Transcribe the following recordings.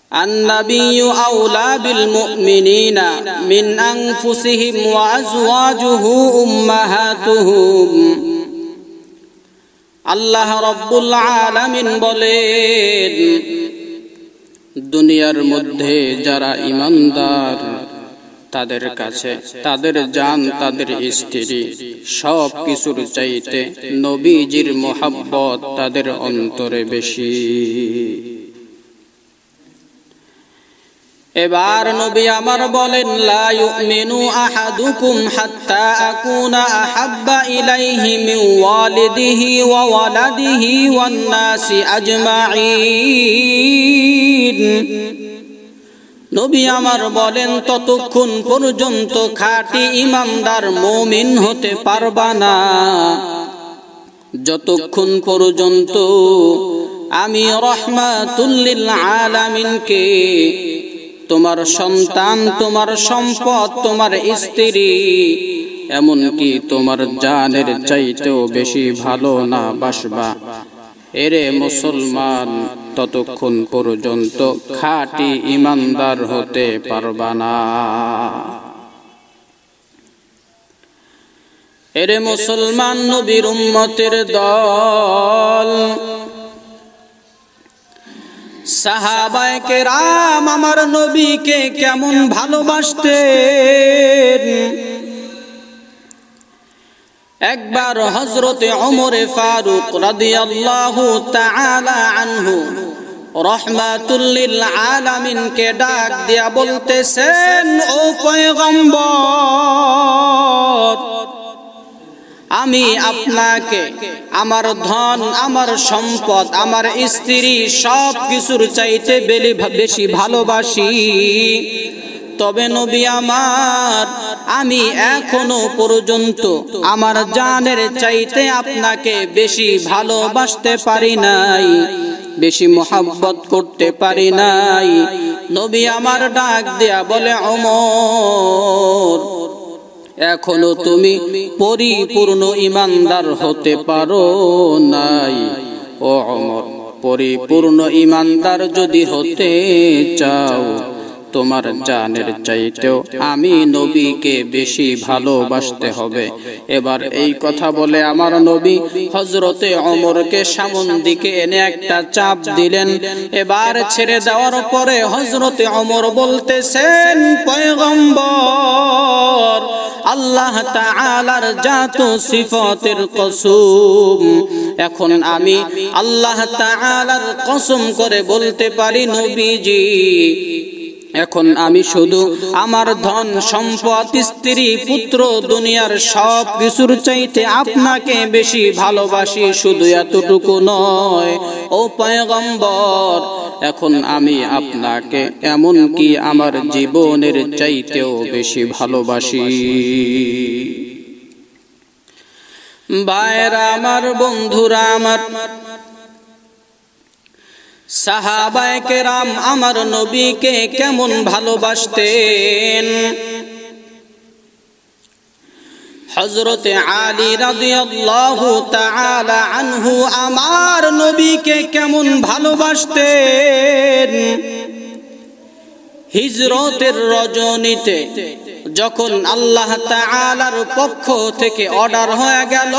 النبي أولى بالمؤمنين من أنفسهم وأزواجه أمهاتهم আল্লাহ রব্বুল আলামিন বলেন, দুনিয়ার মধ্যে যারা ঈমানদার তাদের কাছে তাদের জান, তাদের স্ত্রী সব কিছুর চাইতে নবীজির মোহাব্বত তাদের অন্তরে বেশি। এবার নবী আমার বলেন, লা ইউমিনু আহাদুকুম হাত্তা আকুনা আহাব্বা ইলাইহি মিন ওয়ালিদিহি ওয়া ওয়ালাদিহি ওয়ান নাসি আজমাইন। নবী আমার বলেন, ততক্ষণ পর্যন্ত খাঁটি ঈমানদার মুমিন হতে পারবা না যতক্ষণ পর্যন্ত আমি রাহমাতুল লিল আলামিনকে তোমার সন্তান, তোমার সম্পদ, তোমার স্ত্রী, এমনকি তোমার জানের চাইতেও বেশি ভালো না বাসবা। এরে মুসলমান, ততক্ষণ পর্যন্ত খাঁটি ঈমানদার হতে পারবা না। এরে মুসলমান নবীর উম্মতের দল, সাহাবায়ে কেরাম আমার নবীকে কেমন ভালোবাসতেন। একবার হযরতে ওমরে ফারুক রাদিয়াল্লাহু তাআলা আনহু রাহমাতুল লিল আলামিনকে ডাক দিয়া বলতেছেন, ও পয়গম্বর, আমি আপনাকে আমার ধন, আমার সম্পদ, আমার স্ত্রী সব কিছুর চাইতে বেশি ভালোবাসি। তবে নবী আমার, আমি এখনো পর্যন্ত আমার জানের চাইতে আপনাকে বেশি ভালোবাসতে পারি নাই, বেশি মোহাব্বত করতে পারি নাই। নবী আমার ডাক দেয়া বলে, ওমর, এখনো তুমি পরিপূর্ণ ঈমানদার হতে পারো নাই। ও ওমর, পরিপূর্ণ ঈমানদার যদি হতে চাও, তোমার জানের চাইতেও আমি নবীকে বেশি ভালোবাসতে হবে। এবার এই কথা বলে আমার নবী হযরতে ওমরকে সামন দিকে এনে একটা চাপ দিলেন। এবার ছেড়ে দেওয়ার পরে হযরতে ওমর বলতেছেন, পয়গম্বর, আল্লাহ তাআলার জাত ও সিফাতের কসম, এখন আমি আল্লাহ তাআলার কসম করে বলতে পারি, নবীজি, এখন আমি শুধু আমার ধন সম্পদ, স্ত্রী, পুত্র, দুনিয়ার সব কিছুর চাইতে আপনাকে বেশি ভালোবাসি। শুধু এতটুকু নয়, ও পয়গম্বর, এখন আমি আপনাকে এমনকি আমার জীবনের চাইতেও বেশি ভালোবাসি। ভাইরা আমার, বন্ধুরা আমার, সাহাবায়ে কেরাম আমার নবীকে কেমন ভালোবাসতেন। হযরতে আলী রাদিয়াল্লাহু তাআলা আনহু আমার নবীকে কেমন ভালোবাসতেন। হিজরতের রজনীতে যখন আল্লাহ তাআলার পক্ষ থেকে অর্ডার হয়ে গেল,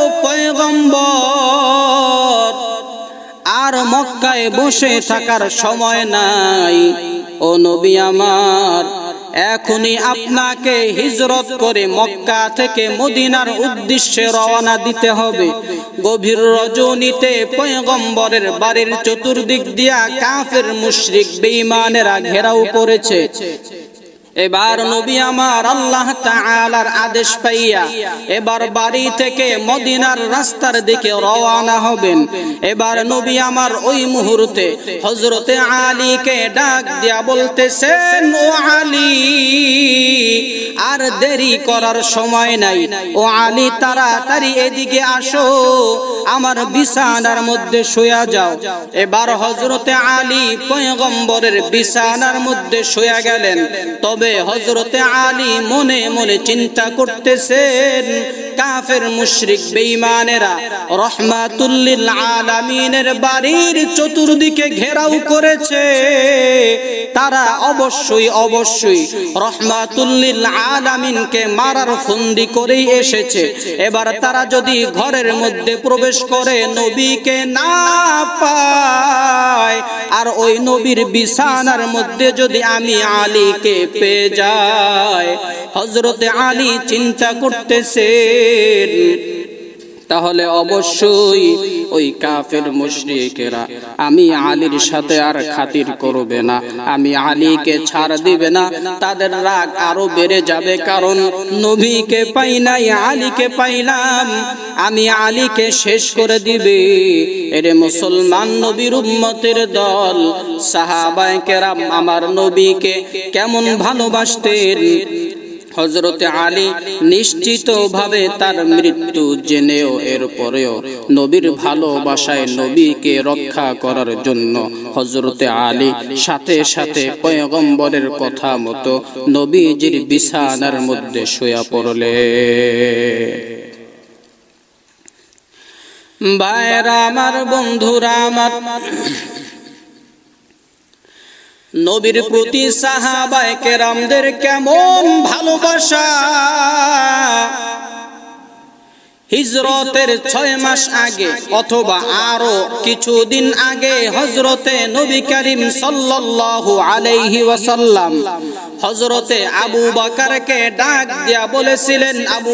পয়গম্বর, আর মক্কায় বসে থাকার সময় নাই, ও নবী আমার, এখনই আপনাকে হিজরত করে মক্কা থেকে মদিনার উদ্দেশ্যে রওনা দিতে হবে। গভীর রজনীতে পয়গম্বরের বাড়ির চতুর্দিক দিয়া কাফের মুশরিক বেঈমানেরা ঘেরাও করেছে। এবার নবী আমার আল্লাহ তাআলার আদেশ পাইয়া এবার বাড়ি থেকে মদিনার রাস্তার দিকে রওনা হবেন। এবার নবী আমার ওই মুহূর্তে হযরতে আলীকে ডাক দিয়া বলতেছেন, ও আলী, আর দেরি করার সময় নাই, ও আলী, তাড়াতাড়ি এদিকে আসো, আমার বিছানার মধ্যে শুয়া যাও। এবার হযরতে আলী পয়গম্বরের বিছানার মধ্যে শুয়া গেলেন। তবে হযরতে আলী মনে মনে চিন্তা করতেছেন, কাফের মুশরিক বেঈমানেরা রহমাতুল লিল আলামিনের বাড়ির চতুর্দিকে ঘেরাও করেছে, তারা অবশ্যই অবশ্যই রাহমাতুল লিল আলামিনকে মারার ফন্দি করেই এসেছে। এবার তারা যদি ঘরের মধ্যে প্রবেশ করে নবীকে না পায়, আর ওই নবীর বিছানার মধ্যে যদি আমি আলীকে পেয়ে যাই, হযরতে আলী চিন্তা করতেছেন তাহলে অবশ্যই ওই কাফের মুশরিকেরা আমি আলীর সাথে আর খাতির করবে না, আমি আলীকে ছাড় দিবে না, তাদের রাগ আরো বেড়ে যাবে। কারণ নবীকে পাই নাই, আলীকে পাইলাম, আমি আলীকে শেষ করে দিবে। এরে মুসলমান নবীর উম্মতের দল, সাহাবায়ে কেরাম আমার নবীকে কেমন ভালোবাসতেন। হযরতে আলী নিশ্চিতভাবে তার মৃত্যু জেনেও এরপরেও নবীর ভালোবাসায় নবীকে রক্ষা করার জন্য হযরতে আলী সাথে সাথে পয়গম্বরের কথা মতো নবীজির বিছানার মধ্যে শুয়ে পড়লেন। ভাইরা আমার, বন্ধুরা আমার, নবীর প্রতি সাহাবায়ে কেরামদের কেমন ভালোবাসা। হিজরতের 6 মাস আগে অথবা আরো কিছুদিন আগে হযরতে নবী করিম সাল্লাল্লাহু আলাইহি ওয়াসাল্লাম হযরতে আবু বকরকে ডাক দিয়া বলেছিলেন, আবু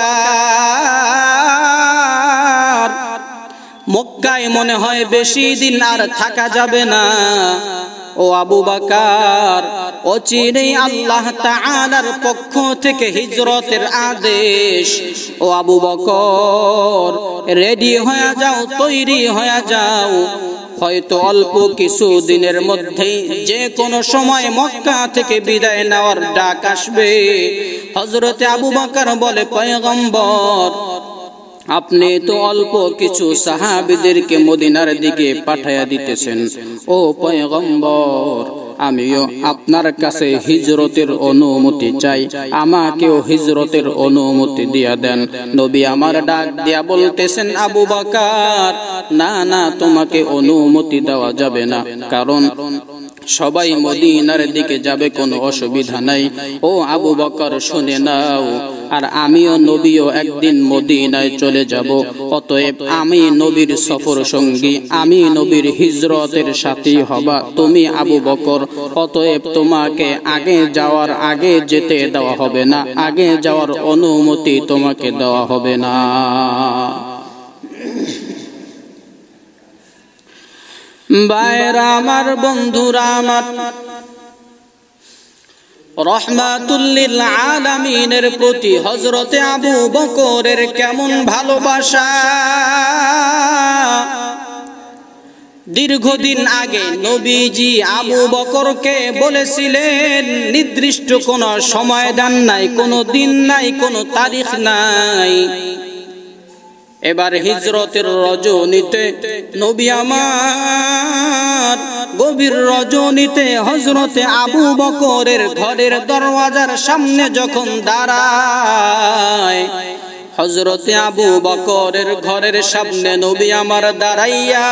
বকর, মক্কায় মনে হয় বেশি দিন আর থাকা যাবে না। ও আবু বকর, অচিরেই আল্লাহ তাআলার পক্ষ থেকে হিজরতের আদেশ। ও আবু বকর, রেডি হয়ে যাও, তৈরি হয়ে যাও, হয়তো অল্প কিছু দিনের মধ্যেই যে কোনো সময় মক্কা থেকে বিদায় নেওয়ার ডাক আসবে। হযরতে আবু বকর বলে, পয়গম্বর, আপনি তো অল্প কিছু সাহাবীদেরকে মদিনার দিকে পাঠাইয়া দিতেছেন। ও পয়গম্বর, আমিও আপনার কাছে হিজরতের অনুমতি চাই, আমাকেও হিজরতের অনুমতি দিয়া দেন। নবী আমার ডাক দিয়া বলতেছেন, আবু বকর, না না, তোমাকে অনুমতি দেওয়া যাবে না, কারণ সবাই মদিনার দিকে যাবে, কোনো অসুবিধা নাই। ও আবু বকর, শুনে নাও, আর আমিও নবীও একদিন মদিনায় চলে যাব, অতএব আমি নবীর সফর সঙ্গী, আমি নবীর হিজরতের সাথী হবা তুমি আবু বকর, অতএব তোমাকে আগে যাওয়ার আগে যেতে দেওয়া হবে না, আগে যাওয়ার অনুমতি তোমাকে দেওয়া হবে না। ভাইরা আমার, বন্ধুরা আমার, রাহমাতুল লিল আলামিনের প্রতি হযরতে আবু বকরের কেমন ভালোবাসা। দীর্ঘদিন আগে নবীজি আবু বকরকে বলেছিলেন, নির্দিষ্ট কোনো সময় দান নাই, কোনো দিন নাই, কোনো তারিখ নাই। এবার হিজরতের রজনীতে নবী আমার গভীর রজনীতে হযরতে আবু বকরের ঘরের দরওয়াজার সামনে যখন দাঁড়ায়, হযরতে আবু বকরের ঘরের সামনে নবী আমার দাঁড়াইয়া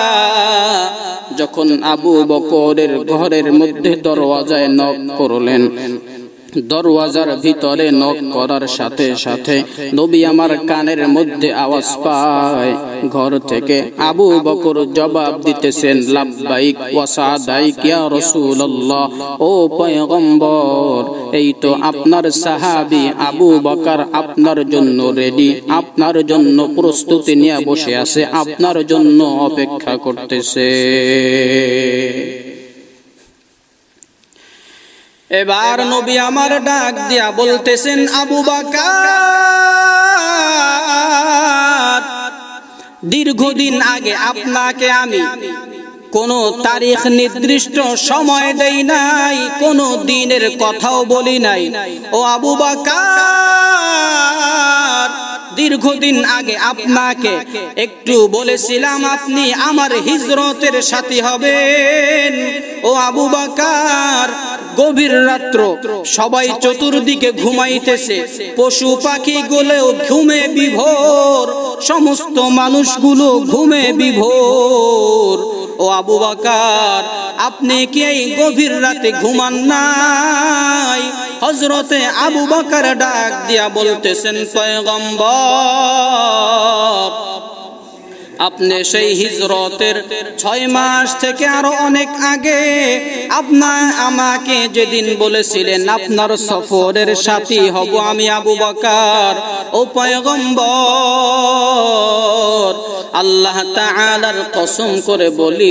যখন আবু বকরের ঘরের মধ্যে দরওয়াজায় নক করলেন, দরওয়াজার ভিতরে নক করার সাথে সাথে নবী আমার কানের মধ্যে আওয়াজ পায় ঘর থেকে। আবু বকর জবাব দিতেছেন, লাব্বাইক ওয়া সাদাইক ইয়া রাসূলুল্লাহ, ও পয়গম্বর, এই তো আপনার সাহাবী আবু বকর আপনার জন্য রেডি, আপনার জন্য প্রস্তুতি নিয়ে বসে আছে, আপনার জন্য অপেক্ষা করতেছে। এবার নবী আমার ডাক দিয়া বলতেছেন, আবু বকর, দীর্ঘদিন আগে আপনাকে আমি কোনো তারিখ নির্দিষ্ট সময় দেই নাই, কোনো দিনের কথাও বলি নাই। ও আবু বকর, দীর্ঘদিন আগে আপনাকে একটু বলেছিলাম আপনি আমার হিজরতের সাথী হবেন। ও আবু বকর, গভীর রাত্র, সবাই চতুর্দিকে ঘুমাইতেছে, পশু পাখি গুলো ঘুমে বিভোর, সমস্ত মানুষগুলো ঘুমে বিভোর। ও আবু বকর আপনি কি এই গভীর রাতে ঘুমান নাই? হযরতে আবু বকর ডাক দিয়া বলতেছেন পয়গম্বর আপনি সেই হিজরতের 6 মাস থেকে আরো অনেক আগে আমাকে যেদিন বলেছিলেন আপনার সফরের সাথী হব আমি আবু বকর, ও পয়গম্বর আল্লাহ তাআলার কসম করে বলি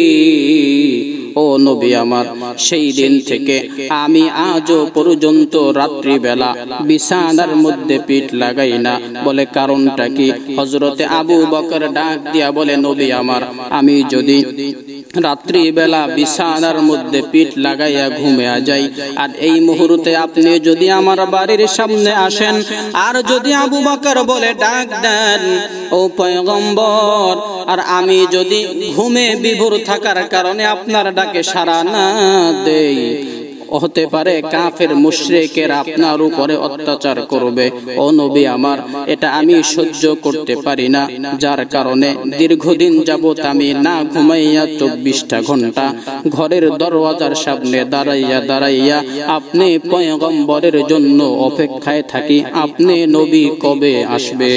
ও নবী আমার, সেই দিন থেকে আমি আজও পর্যন্ত রাত্রিবেলা বিছানার মধ্যে পিঠ লাগাই না। বলে কারণটা কি? হযরতে আবু বকর ডাক দিয়া বলে নবী আমার, আমি যদি রাত্রিবেলা বিছানার মধ্যে পিঠ লাগাইয়া ঘুমিয়ে যাই আর এই মুহূর্তে আপনি যদি আমার বাড়ির সামনে আসেন আর যদি আবু বকর বলে ডাক দেন ও পয়গম্বর, আর আমি যদি ঘুমে বিভোর থাকার কারণে আপনার ডাকে সাড়া না দেই, হতে পারে কাফের মুশরিকেরা আপনার উপরে অত্যাচার করবে। ও নবী আমার, এটা আমি সহ্য করতে পারি না, যার কারণে দীর্ঘদিন যাবত আমি না ঘুমাইয়া 24টা ঘন্টা ঘরের দরওয়াজার সামনে দাঁড়াইয়া দাঁড়াইয়া আপনি পয়গম্বরের জন্য অপেক্ষায় থাকি, আপনি নবী কবে আসবে।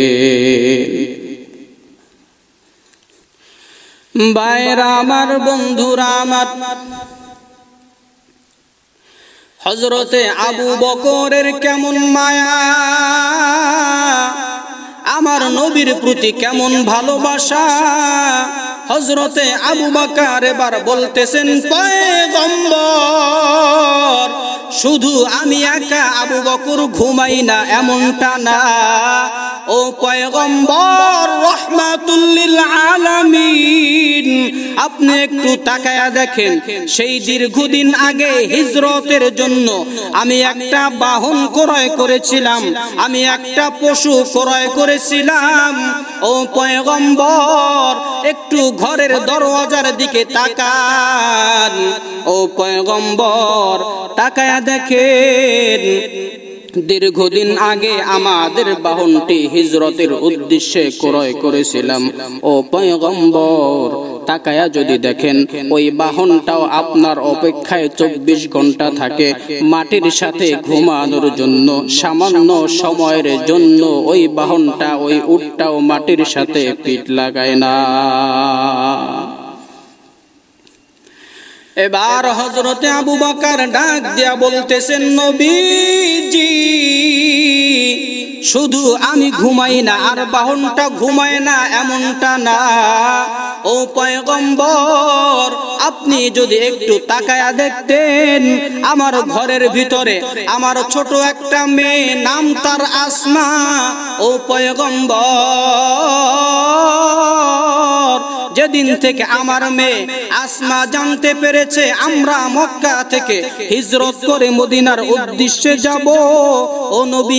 ভাইরা আমার, বন্ধুরা আমার, হযরতে আবু বকরের কেমন মায়া, আমার নবীর প্রতি কেমন ভালোবাসা। হযরতে আবু বকর এবার বলতেছেন পয়গম্বর শুধু আমি একা আবু বকর ঘুমাই না এমনটা না, ও পয়গম্বর রাহমাতুল লিল আলামিন আপনি একটু তাকায়া দেখেন, সেই দীর্ঘদিন আগে হিজরতের জন্য আমি একটা বাহন ক্রয় করেছিলাম, আমি একটা পশু ক্রয় করেছিলাম। ও পয়গম্বর একটু ঘরের দরওয়াজার দিকে তাকান, ও পয়গম্বর তাকায়া দেখেন, দীর্ঘদিন আগে আমাদের বাহনটি হিজরতের উদ্দেশ্যে ক্রয় করেছিলাম। ও পয়গম্বর তাকায়া যদি দেখেন ওই বাহনটাও আপনার অপেক্ষায় 24 ঘন্টা থাকে মাটির সাথে ঘুমানোর জন্য। সামান্য সময়ের জন্য ওই বাহনটা, ওই উটটাও মাটির সাথে পিঠ লাগায় না। এবার হযরতে আবু বকর ডাক দিয়া বলতেছেন নবীজি শুধু আমি ঘুমাই না আর বাহনটা ঘুমায় না এমনটা না, ও পয়গম্বর আপনি যদি একটু তাকায়া দেখতেন আমার ঘরের ভিতরে আমার ছোট একটা মেয়ে, নাম তার আসমা। ও পয়গম্বর যেদিন থেকে আমার মেয়ে আসমা জানতে পেরেছে আমরা মক্কা থেকে হিজরত করে মদিনার উদ্দেশ্যে যাব, ও নবী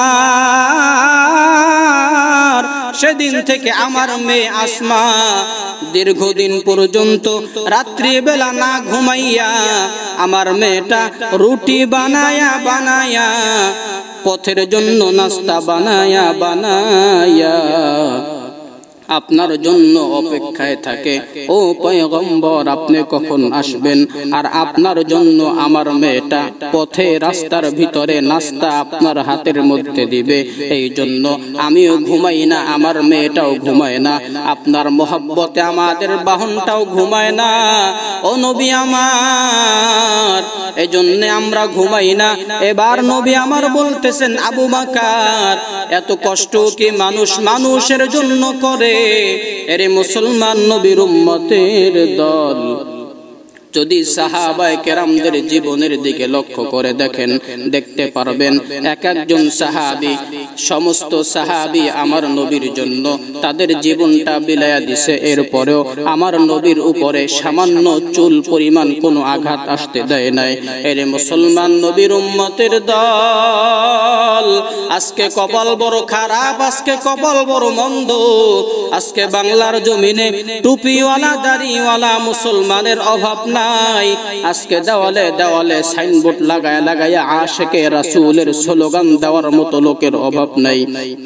আমার, সেদিন থেকে আমার মেয়ে আসমা দীর্ঘদিন পর্যন্ত রাত্রিবেলা না ঘুমাইয়া আমার মেয়েটা রুটি বানায়া বানায়া পথের জন্য নাস্তা বানায়া বানায়া আপনার জন্য অপেক্ষায় থাকে। ও পয়গম্বর আপনি কখন আসবেন? আর আপনার জন্য আমার মেয়েটা পথে রাস্তার ভিতরে নাস্তা আপনার হাতের মধ্যে দিবে। এই জন্য আমিও ঘুমাই না, আমার মেয়েটাও ঘুমায় না, আপনার মহব্বতে আমাদের বাহনটাও ঘুমায় না। ও নবী আমার, এজন্য আমরা ঘুমাই না। এবার নবী আমার বলতেছেন আবু বকর এত কষ্ট কি মানুষের জন্য করে? এরে মুসলমান নবীর উম্মতের দল, যদি সাহাবায়ে কেরামদের জীবনের দিকে লক্ষ্য করে দেখেন দেখতে পারবেন এক একজন সাহাবী, সমস্ত সাহাবী আমার নবীর জন্য তাদের জীবনটা বিলায়া দিছে, এরপরেও আমার নবীর উপরে সামান্য চুল পরিমাণ কোনো আঘাত আসতে দেয় নাই। এরে মুসলমান নবীর উম্মতের দল, আজকে কপাল বড় খারাপ, আজকে কপাল বড় মন্দ। আজকে বাংলার জমিনে টুপিওয়ালা দাড়িওয়ালা মুসলমানের অভাব নাই। আজকে দেওয়ালে দেওয়ালে সাইনবোর্ড লাগায়া লাগায়া আশিকে রাসূলের স্লোগান দেওয়ার মতো লোকের অভাব নাই।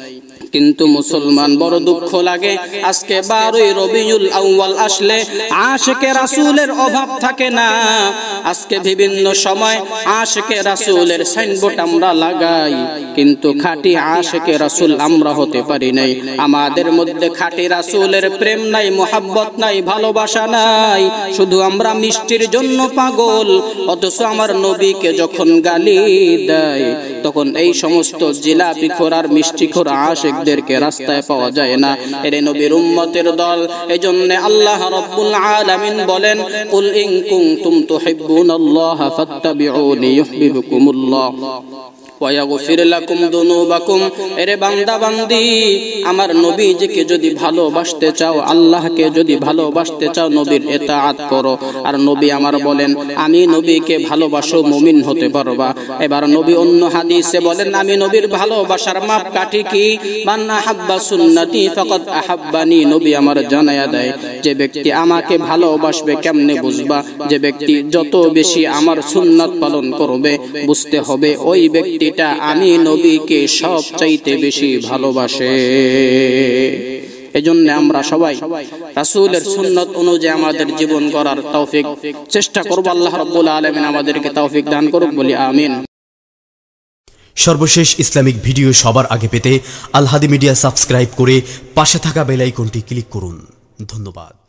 কিন্তু মুসলমান বড় দুঃখ লাগে, আজকে 12ই রবিউল আউয়াল আসলে আশিকে রাসূলের অভাব থাকে না। আজকে বিভিন্ন সময় আশিকে রাসূলের সাইনবোর্ড আমরা লাগাই, কিন্তু খাঁটি আশিকে রাসূল আমরা হতে পারি নাই। আমাদের মধ্যে খাঁটি রাসূলের প্রেম নাই, মোহাব্বত নাই, ভালোবাসা নাই। শুধু আমরা মিষ্টির জন্য পাগল, অথচ আমার নবীকে যখন গালি দেয় তখন এই সমস্ত জিলাপিখোর আর মিষ্টিখোর আশিকদেরকে রাস্তায় পাওয়া যায় না। এরে নবীর উম্মতের দল, এজন্য আল্লাহ রাব্বুল আলামিন বলেন, কুল ইন কুনতুম তুহিব্বুনাল্লাহ ফাত্তাবিউনি ইউহিব্বুকুমুল্লাহ ওয়া ইয়াগফির লাকুম যুনুবাকুম। এরে বান্দা বান্দি, আমার নবীজিকে যদি ভালোবাসতে চাও, আল্লাহকে যদি ভালোবাসতে চাও, নবীর ইতাআত করো। আর নবী আমার বলেন, আমি নবীকে ভালোবাসো মুমিন হতে পারবা। এবার নবী অন্য হাদিসে বলেন, আমি নবীর ভালোবাসার মাপকাঠি কি? মান আহাব্বা সুন্নতি ফাকাদ আহাব্বানি। নবী আমার জানায়া দেয়, যে ব্যক্তি আমাকে ভালোবাসবে কেমনে বুঝবা? যে ব্যক্তি যত বেশি আমার সুন্নাত পালন করবে, বুঝতে হবে ওই ব্যক্তি আমি নবীকে সবচাইতে বেশি ভালোবাসে। এজন্য আমরা সবাই রাসূলের সুন্নাত অনুযায়ী আমাদের জীবন গড়ার তৌফিক চেষ্টা করব। আল্লাহ রাব্বুল আলামিন আমাদেরকে তৌফিক দান করুক, বলি আমিন। সর্বশেষ ইসলামিক ভিডিও সবার আগে পেতে আল হাদি মিডিয়া সাবস্ক্রাইব করে পাশে থাকা বেল আইকনটি ক্লিক করুন। ধন্যবাদ।